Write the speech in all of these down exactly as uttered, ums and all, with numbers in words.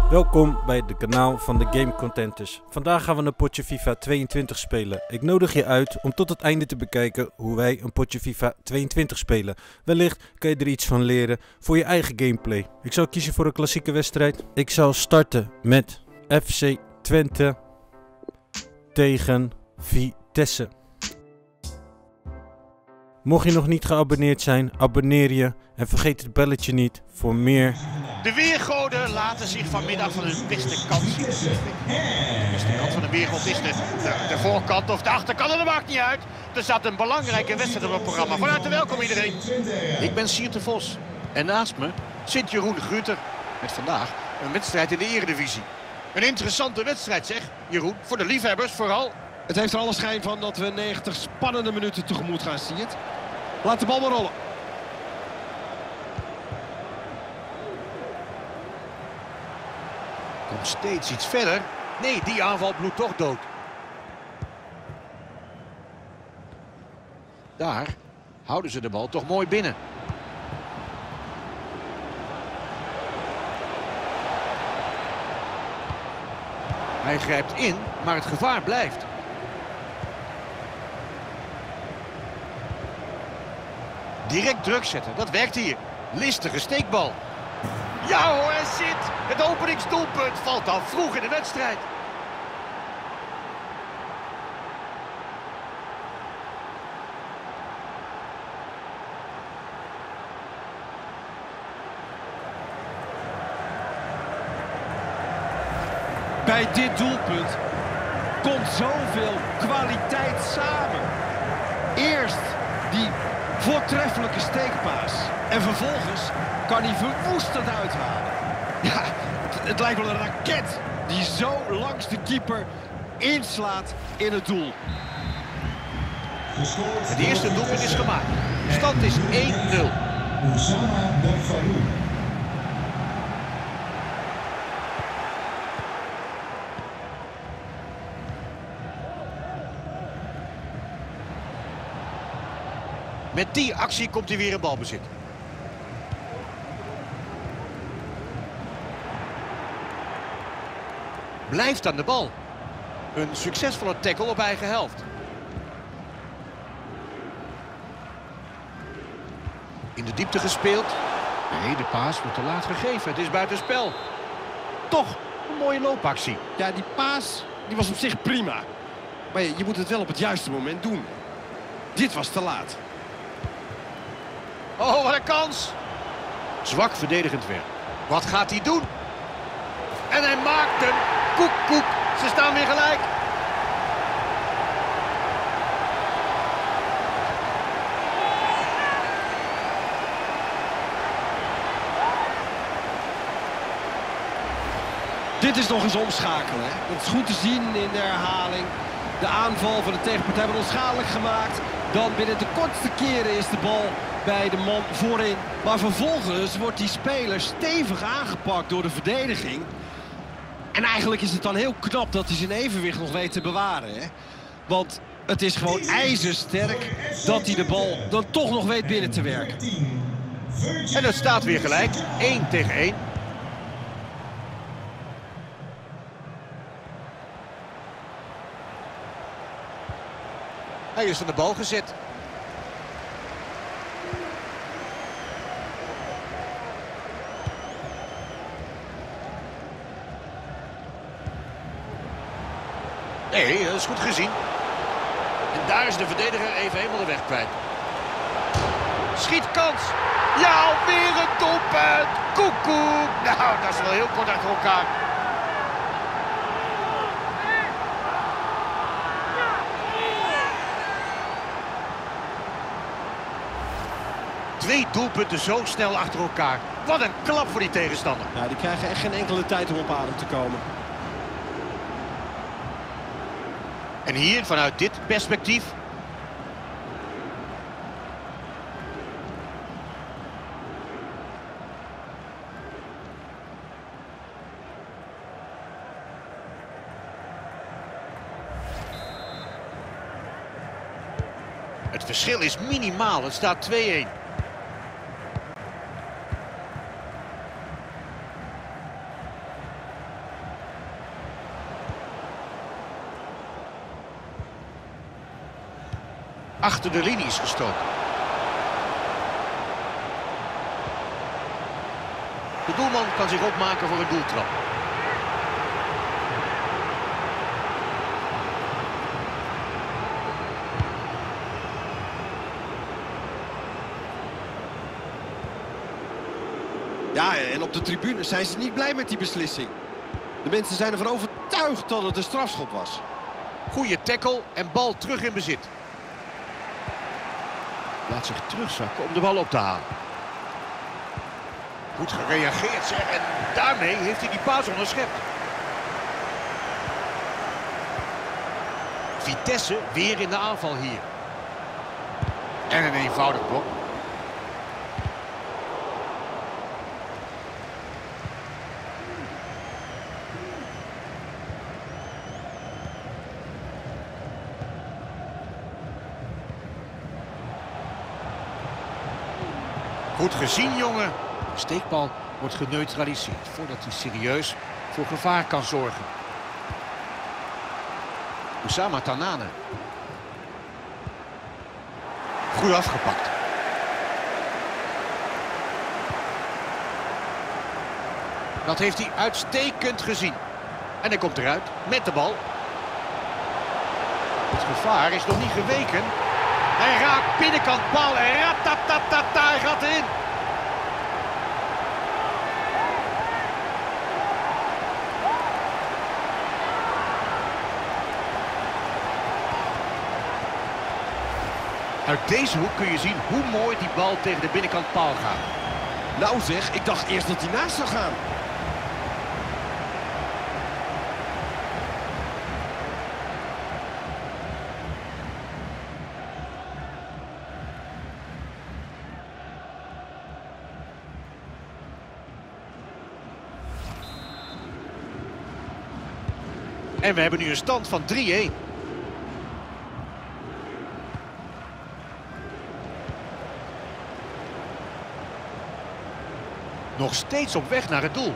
Welkom bij het kanaal van de Game Contenters. Vandaag gaan we een potje FIFA tweeëntwintig spelen. Ik nodig je uit om tot het einde te bekijken hoe wij een potje FIFA tweeëntwintig spelen. Wellicht kan je er iets van leren voor je eigen gameplay. Ik zal kiezen voor een klassieke wedstrijd. Ik zal starten met F C Twente tegen Vitesse. Mocht je nog niet geabonneerd zijn, abonneer je en vergeet het belletje niet voor meer. De weergoden laten zich vanmiddag van hun beste kant zien. De beste kant van de weergod is de, de, de voorkant of de achterkant, dat maakt niet uit. Er staat een belangrijke wedstrijd op het programma. Van harte welkom iedereen. Ik ben Siert de Vos en naast me zit Jeroen de Gruter. Met vandaag een wedstrijd in de Eredivisie. Een interessante wedstrijd zeg, Jeroen, voor de liefhebbers vooral. Het heeft er alle schijn van dat we negentig spannende minuten tegemoet gaan, Siert. Laat de bal maar rollen. Komt steeds iets verder. Nee, die aanval bloedt toch dood. Daar houden ze de bal toch mooi binnen. Hij grijpt in, maar het gevaar blijft. Direct druk zetten, dat werkt hier. Listige steekbal. Ja hoor, hij zit. Het openingsdoelpunt valt al vroeg in de wedstrijd. Bij dit doelpunt komt zoveel kwaliteit samen. Eerst die voortreffelijke steekpaas. En vervolgens kan hij verwoestend uithalen. Ja, het, het lijkt wel een raket die zo langs de keeper inslaat in het doel. Het eerste doelpunt is gemaakt. De stand is één nul. Met die actie komt hij weer in balbezit. Blijft aan de bal. Een succesvolle tackle op eigen helft. In de diepte gespeeld. Nee, de paas wordt te laat gegeven. Het is buitenspel. Toch een mooie loopactie. Ja, die paas die was op zich prima. Maar je, je moet het wel op het juiste moment doen. Dit was te laat. Oh, wat een kans. Zwak verdedigend werk. Wat gaat hij doen? En hij maakt hem. Koek, koek. Ze staan weer gelijk. Dit is nog eens omschakelen. Hè? Dat is goed te zien in de herhaling. De aanval van de tegenpartij wordt onschadelijk gemaakt. Dan binnen de kortste keren is de bal bij de man voorin. Maar vervolgens wordt die speler stevig aangepakt door de verdediging. En eigenlijk is het dan heel knap dat hij zijn evenwicht nog weet te bewaren. Hè? Want het is gewoon ijzersterk dat hij de bal dan toch nog weet binnen te werken. En het staat weer gelijk. één tegen één. Hij is van de bal gezet. Nee, dat is goed gezien. En daar is de verdediger even helemaal de weg kwijt. Schietkans. Ja, alweer een doelpunt. Koekoek. Nou, dat is wel heel kort achter elkaar. Twee doelpunten zo snel achter elkaar. Wat een klap voor die tegenstander. Ja, die krijgen echt geen enkele tijd om op adem te komen. En hier, vanuit dit perspectief. Het verschil is minimaal. Het staat twee een. Achter de linie is gestoken. De doelman kan zich opmaken voor een doeltrap. Ja, en op de tribune zijn ze niet blij met die beslissing. De mensen zijn ervan overtuigd dat het een strafschop was. Goeie tackle en bal terug in bezit. Laat zich terugzakken om de bal op te halen. Goed gereageerd zeg, en daarmee heeft hij die paas onderschept. Vitesse weer in de aanval hier. En een eenvoudig blok. Goed gezien, jongen. De steekbal wordt geneutraliseerd voordat hij serieus voor gevaar kan zorgen. Oussama Tanane. Goed afgepakt. Dat heeft hij uitstekend gezien. En hij komt eruit met de bal. Het gevaar is nog niet geweken. Hij raakt binnenkant paal en ratatatata, hij gaat erin. Uit deze hoek kun je zien hoe mooi die bal tegen de binnenkant paal gaat. Nou zeg, ik dacht eerst dat hij naast zou gaan. En we hebben nu een stand van drie-een. Nog steeds op weg naar het doel.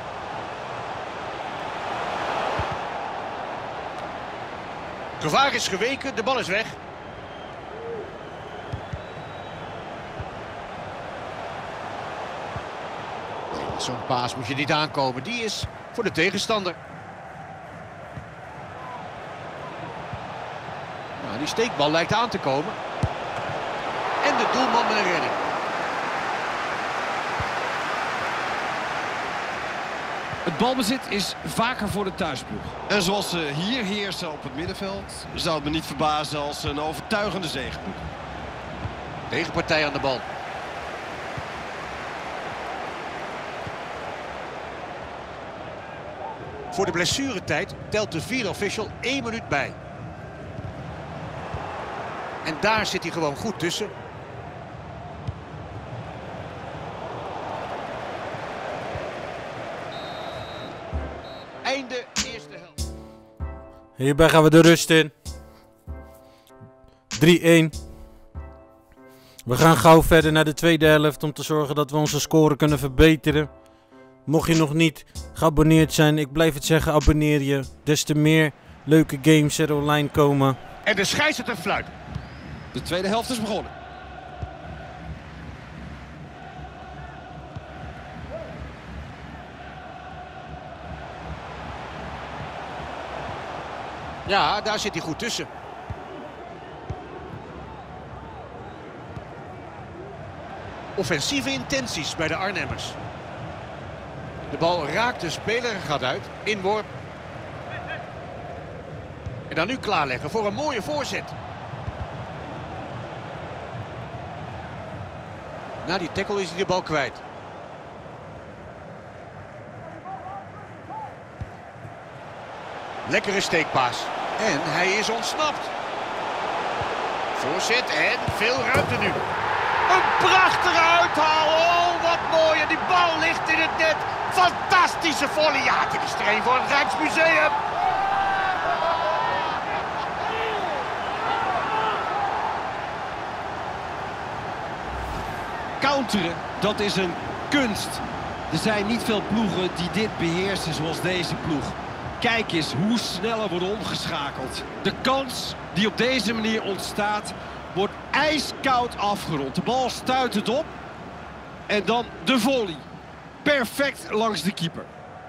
Gevaar is geweken, de bal is weg. Zo'n paas moet je niet aankomen, die is voor de tegenstander. Nou, die steekbal lijkt aan te komen. En de doelman met een redding. Het balbezit is vaker voor de thuisploeg. En zoals ze hier heersen op het middenveld, zou het me niet verbazen als ze een overtuigende zege boeken. Tegenpartij aan de bal. Voor de blessuretijd telt de vierde official één minuut bij. En daar zit hij gewoon goed tussen. Einde eerste helft. Hierbij gaan we de rust in. drie-een. We gaan gauw verder naar de tweede helft om te zorgen dat we onze score kunnen verbeteren. Mocht je nog niet geabonneerd zijn, ik blijf het zeggen, abonneer je. Des te meer leuke games er online komen. En de scheidsrechter fluit. De tweede helft is begonnen. Ja, daar zit hij goed tussen. Offensieve intenties bij de Arnhemmers. De bal raakt de speler en gaat uit. Inworp. En dan nu klaarleggen voor een mooie voorzet. Na die tackle is hij de bal kwijt. Lekkere steekpaas. En hij is ontsnapt. Voorzet en veel ruimte nu. Een prachtige uithaal. Oh, wat mooi. En die bal ligt in het net. Fantastische volley. Ja, dit is er een voor het Rijksmuseum. Counteren, dat is een kunst. Er zijn niet veel ploegen die dit beheersen zoals deze ploeg. Kijk eens hoe snel er wordt omgeschakeld. De kans die op deze manier ontstaat wordt ijskoud afgerond. De bal stuit het op. En dan de volley. Perfect langs de keeper.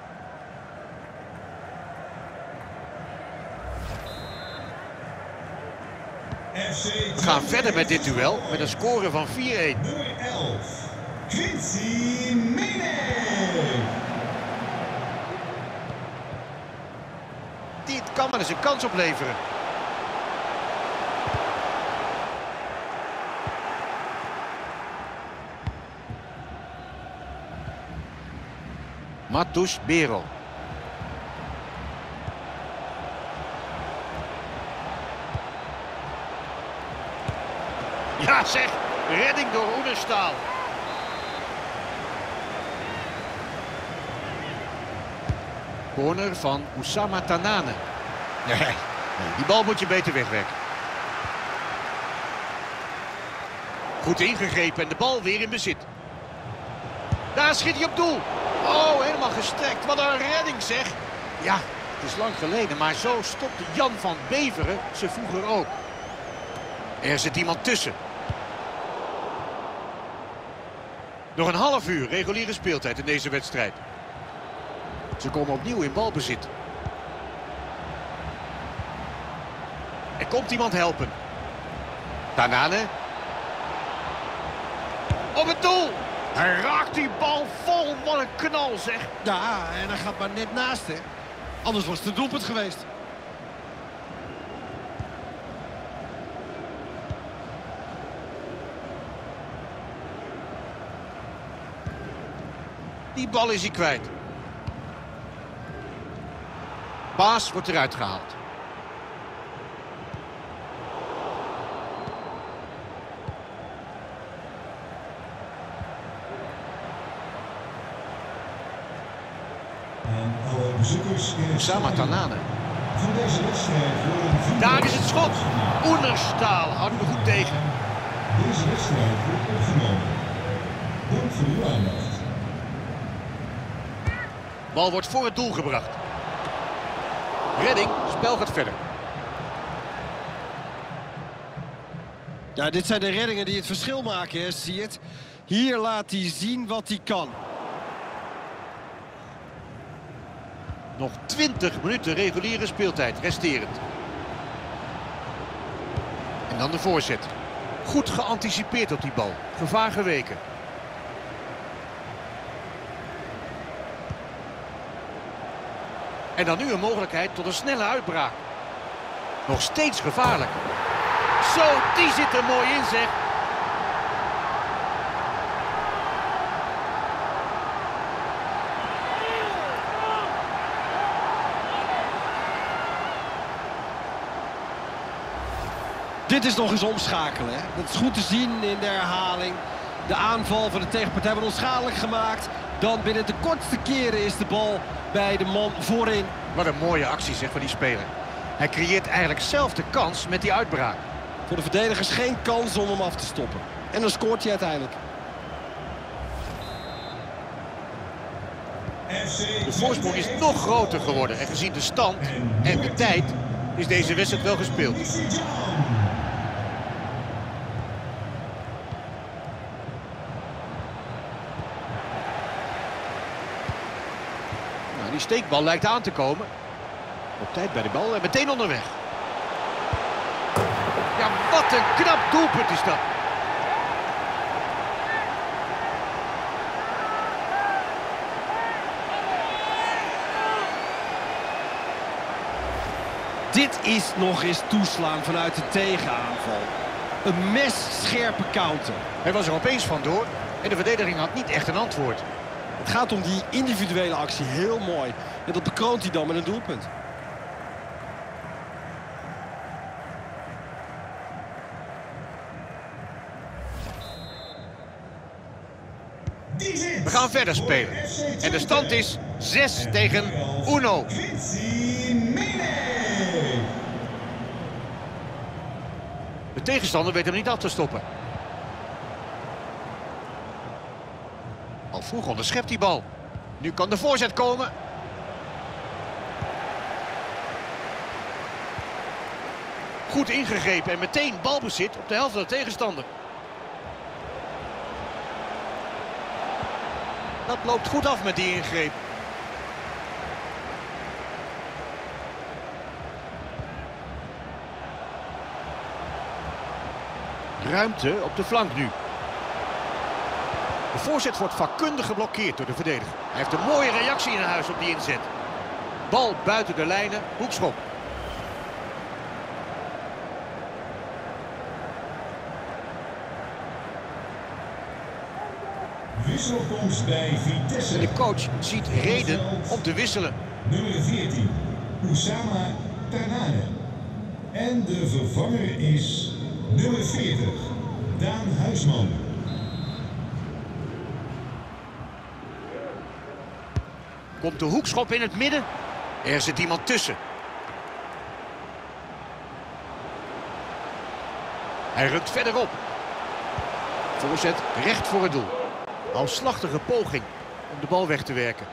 We gaan verder met dit duel met een score van vier-een. Dit kan maar eens een kans opleveren. Matus Bero. Ja zeg, redding door Oenerstal. Corner van Oussama Tanane. Nee, nee, die bal moet je beter wegwerken. Goed ingegrepen en de bal weer in bezit. Daar schiet hij op doel. Oh, helemaal gestrekt. Wat een redding zeg. Ja, het is lang geleden, maar zo stopte Jan van Beveren ze vroeger ook. Er zit iemand tussen. Nog een half uur reguliere speeltijd in deze wedstrijd. Ze komen opnieuw in balbezit. Er komt iemand helpen. Tanane. Op het doel. Hij raakt die bal vol. Wat een knal zeg. Ja, en hij gaat maar net naast, hè. Anders was het een doelpunt geweest. Die bal is hij kwijt. Baas wordt eruit gehaald. Oussama Tanane. Daar is het schot. Oenerstal houdt me goed tegen. Deze wedstrijd wordt opgenomen. Dank voor uw aandacht. Bal wordt voor het doel gebracht. Redding, spel gaat verder. Ja, dit zijn de reddingen die het verschil maken, hè, zie je het. Hier laat hij zien wat hij kan. Nog twintig minuten reguliere speeltijd resterend. En dan de voorzet. Goed geanticipeerd op die bal. Gevaar geweken. En dan nu een mogelijkheid tot een snelle uitbraak. Nog steeds gevaarlijk. Zo, die zit er mooi in zeg. Dit is nog eens omschakelen, hè. Dat is goed te zien in de herhaling. De aanval van de tegenpartij wordt onschadelijk gemaakt. Dan binnen de kortste keren is de bal bij de man voorin. Wat een mooie actie zeg van die speler. Hij creëert eigenlijk zelf de kans met die uitbraak. Voor de verdedigers geen kans om hem af te stoppen. En dan scoort hij uiteindelijk. De voorsprong is nog groter geworden. En gezien de stand en de tijd is deze wedstrijd wel gespeeld. Nou, die steekbal lijkt aan te komen. Op tijd bij de bal en meteen onderweg. Ja, wat een knap doelpunt is dat. Dit is nog eens toeslaan vanuit de tegenaanval. Een messcherpe counter. Hij was er opeens vandoor en de verdediging had niet echt een antwoord. Het gaat om die individuele actie, heel mooi. En dat bekroont hij dan met een doelpunt. We gaan verder spelen. En de stand is zes tegen uno. De tegenstander weet hem niet af te stoppen. Al vroeg onderschept die bal. Nu kan de voorzet komen. Goed ingegrepen en meteen balbezit op de helft van de tegenstander. Dat loopt goed af met die ingreep. Ruimte op de flank nu. De voorzet wordt vakkundig geblokkeerd door de verdediger. Hij heeft een mooie reactie in huis op die inzet. Bal buiten de lijnen, hoekschop. Wisselkomst bij Vitesse. De coach ziet reden om te wisselen. Nummer veertien, Oussama Tanane. En de vervanger is nummer veertig, Daan Huisman. Komt de hoekschop in het midden. Er zit iemand tussen. Hij rukt verderop. Voorzet recht voor het doel. Halsslachtige poging om de bal weg te werken.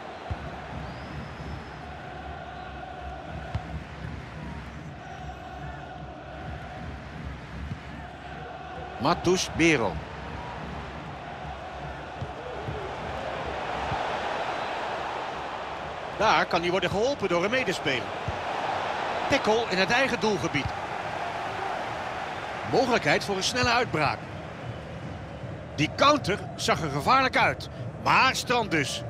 Matus Bero. Daar kan hij worden geholpen door een medespeler. Tackle in het eigen doelgebied. Mogelijkheid voor een snelle uitbraak. Die counter zag er gevaarlijk uit, maar strand dus.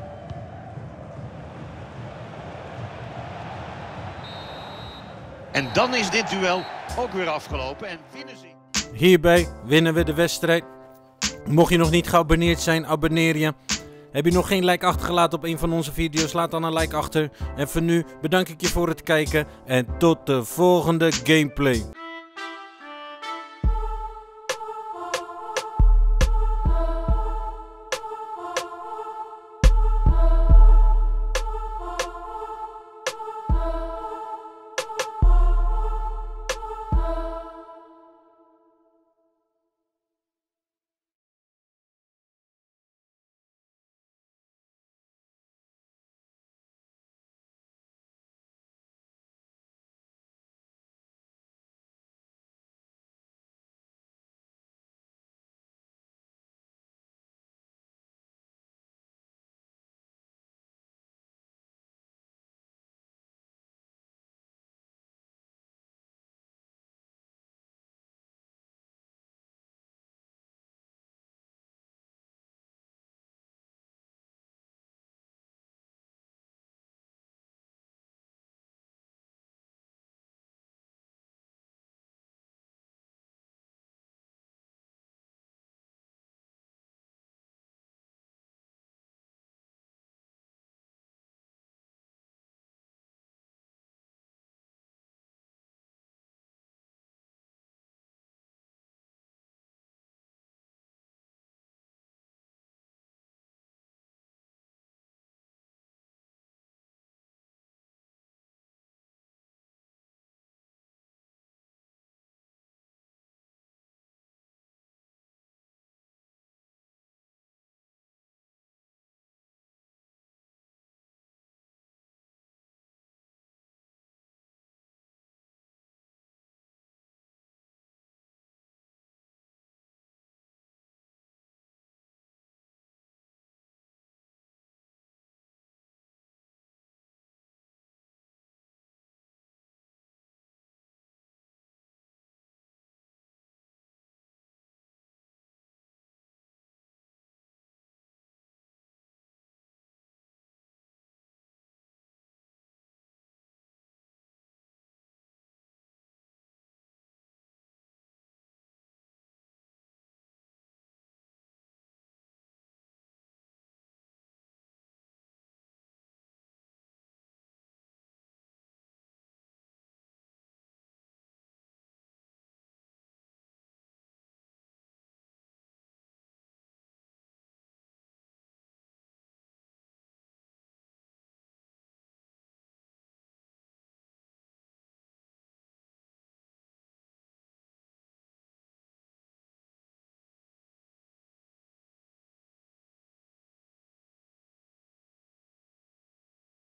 En dan is dit duel ook weer afgelopen en winnen ze. Hierbij winnen we de wedstrijd. Mocht je nog niet geabonneerd zijn, abonneer je. Heb je nog geen like achtergelaten op een van onze video's, laat dan een like achter. En voor nu bedank ik je voor het kijken en tot de volgende gameplay.